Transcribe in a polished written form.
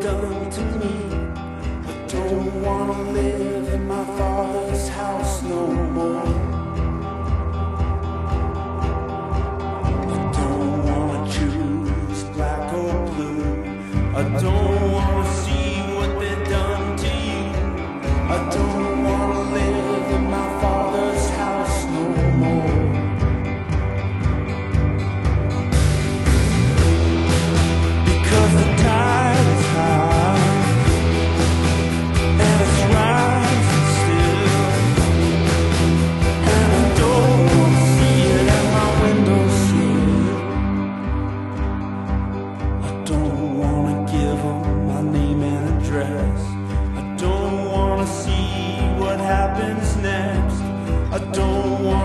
done to me. I don't wanna live in my father's house no more. I don't wanna choose black or blue. I don't wanna see what they've done to you. I don't wanna live in my father's house no more. Because the tide is high and it's rising still, and I don't wanna see it at my windowsill. I don't wanna give them my name and address. I don't wanna see what happens next. I don't wanna